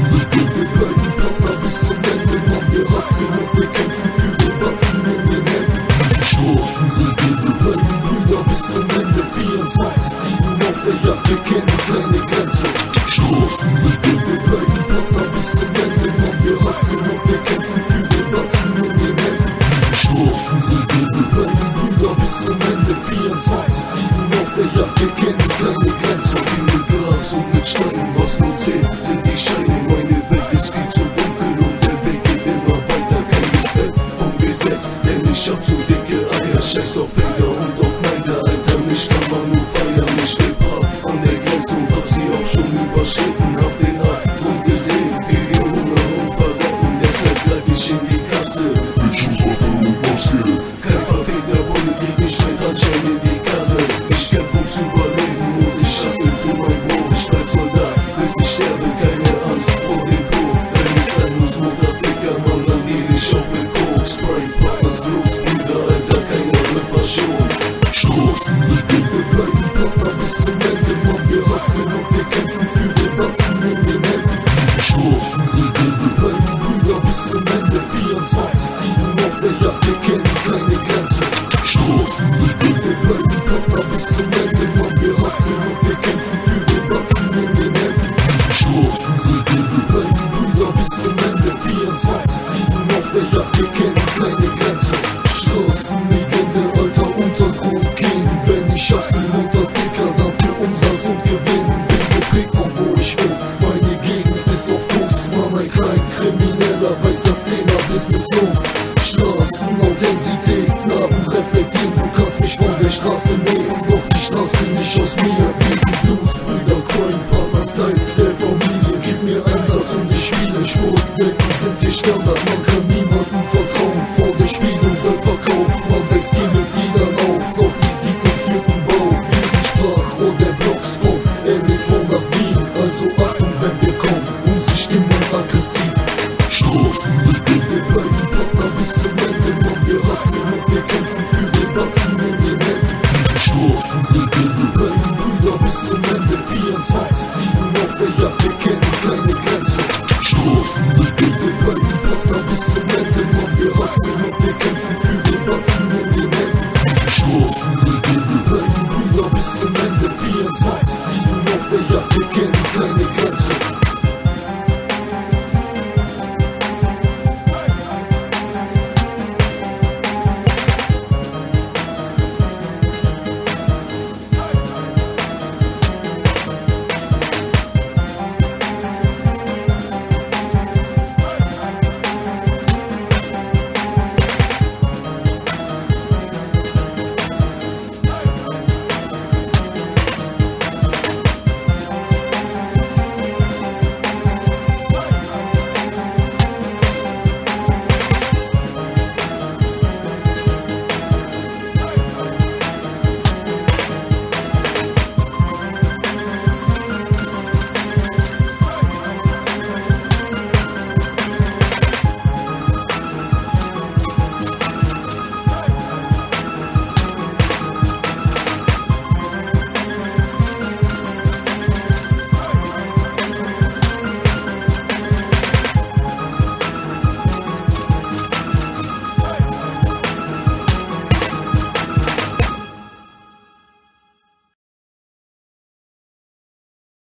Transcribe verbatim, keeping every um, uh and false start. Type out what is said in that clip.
Straßenlegende, bleiben Partner bis zum Ende. Mann, wir hasseln und wir kämpfen für den Batzen in den Händen. Straßenlegende, bleiben Brüder bis zum Ende. vierundzwanzig sieben auf der Jagd, wir kennen keine Grenze. Straßenlegende, bleiben Partner bis zum Ende. Mann, wir hasseln und wir kämpfen für den Batzen in den Händen. Straßenlegende, bleiben Brüder bis zum Ende. vierundzwanzig sieben auf der Jagd, wir kennen keine Grenze. Mit Gras und mit Steinen, was nur zählt, sind die Scheine. Meine Welt ist viel zu dunkel und der Weg geht immer weiter. Kein Respekt vom Gesetz, denn ich hab zu dicke Eier. Scheiß auf Felder und auf Neider, Alter, mich kann man nur feiern. Ich leb hart an der Grenze und hab sie auch schon überschritten. Hab den Abgrund gesehen, viel Hunger und verrotten, deshalb greif ich in die Kasse. Mit Schusswaffe und Maske. Kein verfehlter Rolle, krieg mich mit Handschellen in die Karre. Ich kämpf ums Überleben und ich hassel für mein Brot. Ich bleib Soldat, bis ich sterbe, keine Angst vor dem Tod. Wenn es sein muss, Mutterficker, Mann, dann deal ich auch mit Koks. Sprite, Partners, Blues, Brüder, Alter, keiner wird verschont. Straßenlegende, bleiben Partner bis zum Ende. Mann, wir hasseln und wir kämpfen für den Batzen in den Händen. Straßenlegende, bleiben Brüder bis zum Ende. vierundzwanzig sieben auf der Jagd, wir kennen keine Grenze. Straßenlegende, bleiben Partner bis zum Ende. Mann, wir hasseln und wir kämpfen für den Batzen in den Händen. Straßenlegende, bleiben Brüder bis zum Ende. vierundzwanzig sieben auf der Jagd, wir kennen keine Grenze. Straßenlegende, alter Untergrund gehen. Wenn ich hassel unter Ficker, dann für Umsatz und Gewinn. Bin geprägt von wo ich wohne, meine Gegend ist auf Koks. Mann, ein klein Krimineller weiß das Zehner-Business lohnt. Straßenauthentizität, Knaben reflektieren. Du kannst mich von der Straße nehmen, doch die Straße nicht aus mir. Diesen Blues, Brüder, Coin, Partner, Style der Familie. Gib mir Einsatz und ich spiele. Sportwetten sind hier Standard, man kann niemandem vertrauen. Vor der Spielung wird verkauft, man wächst hier mit Liedern auf. Doch die sieht mit vierten Bau, wir sind Sprachrohr der Blocks von L E V nach Wien. Also Achtung, wenn wir kommen, unsere Stimmen aggressiv. Straßenlegende, bleiben Partner bis zum Ende. Mann, wir hasseln und wir kämpfen für den Batzen in den Händen. Straßenlegende, bleiben Brüder bis zum Ende. vierundzwanzig sieben auf der Jagd, wir kennen keine Grenze. Straßenlegende, bleiben